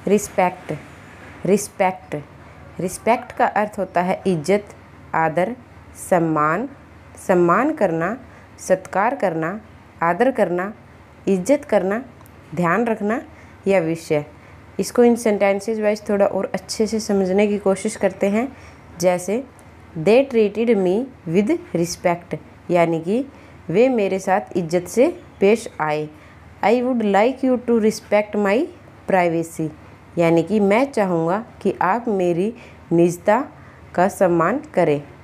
Respect. Respect respect का अर्थ होता है इज्जत, आदर, सम्मान। सम्मान करना, सत्कार करना, आदर करना, इज्जत करना, ध्यान रखना या विषय। इसको इन सेंटेंसेस वाइज थोड़ा और अच्छे से समझने की कोशिश करते हैं। जैसे they treated me with respect, यानी कि वे मेरे साथ इज्जत से पेश आए। I would like you to respect my privacy, यानी कि मैं चाहूँगा कि आप मेरी निजता का सम्मान करें।